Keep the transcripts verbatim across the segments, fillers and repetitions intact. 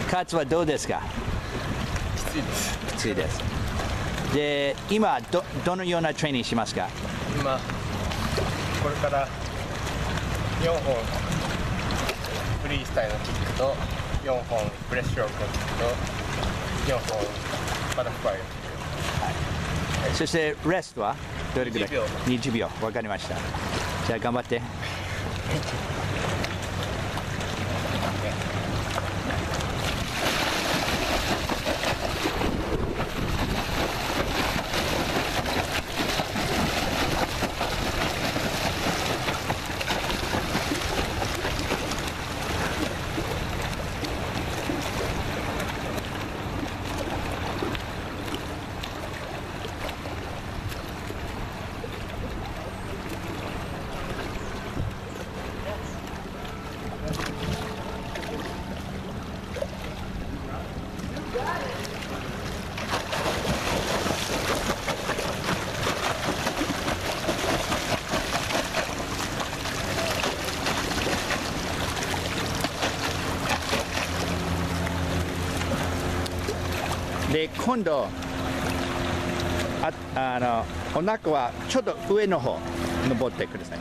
カツはどうですか？ きついです。 きついです。で、今ど、どのようなトレーニングしますか？ 今、これからよんほんフリースタイルのキックとよんほんブレッシュロークのキックとよんほんバタフライのキック、はい、 そしてレストはどれぐらい？ にじゅうびょう。 にじゅうびょう。わかりました。じゃあ頑張って。で、今度ああのお腹はちょっと上の方登ってください。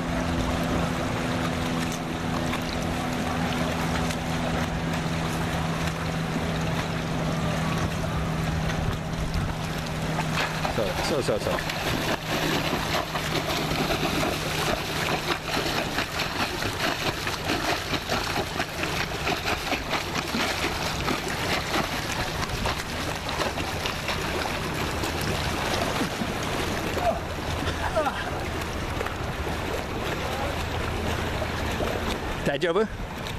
そうそうそうそう。大丈夫？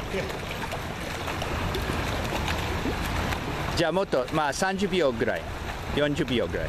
じゃあもっとまあさんじゅうびょうぐらい、よんじゅうびょうぐらい。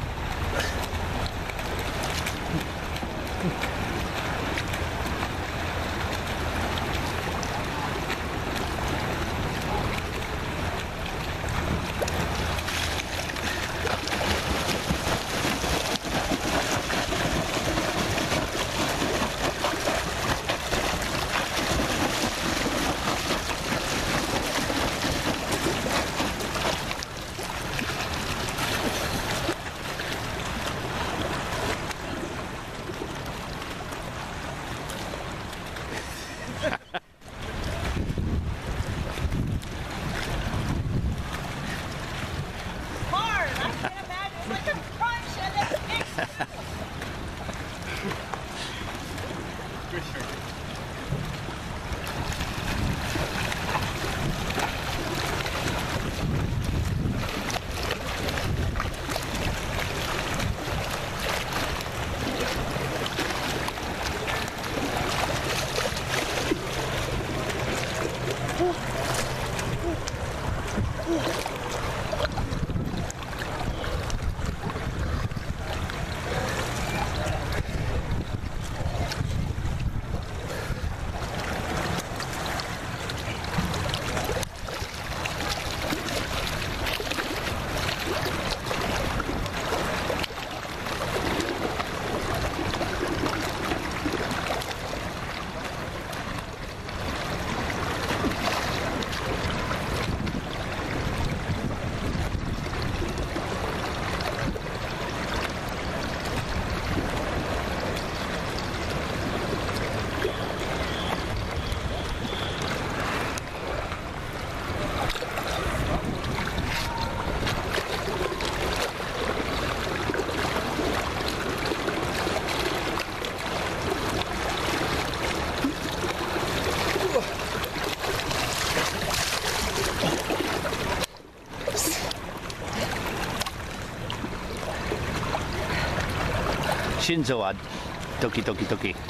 心臓はドキドキドキ。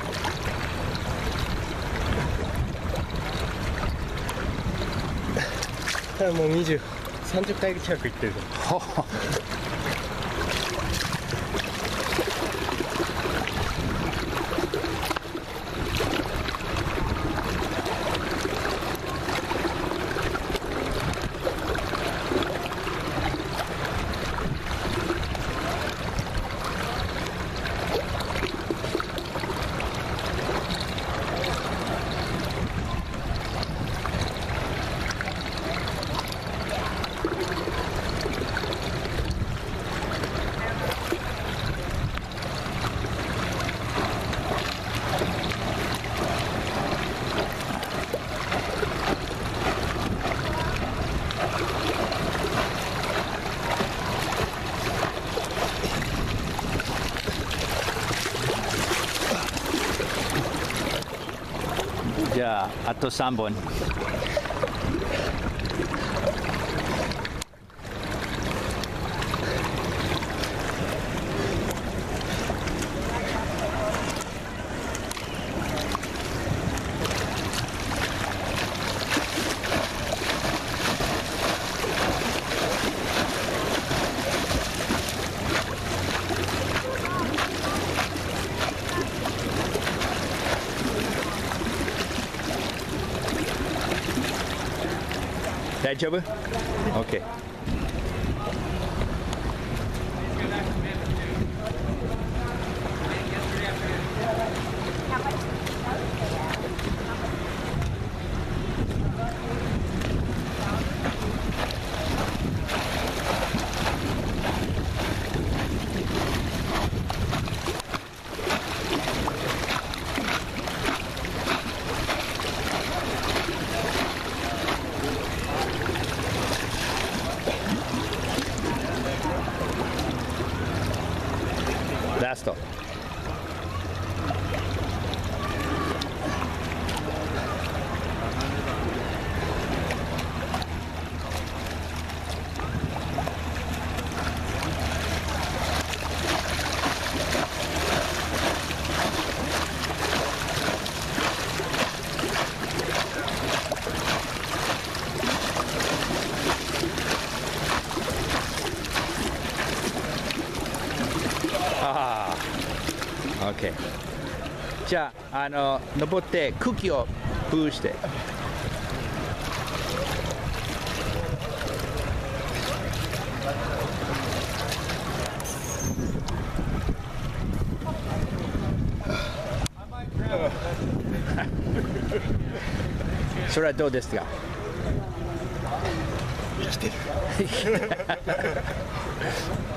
もうにじゅう、さんじゅっかい近く行ってる。 じゃああとさんぼん。大丈夫 ?OK。ラスト。ああ、OK。じゃあ、あの登って空気をプーして。それはどうですか？ 生きてる。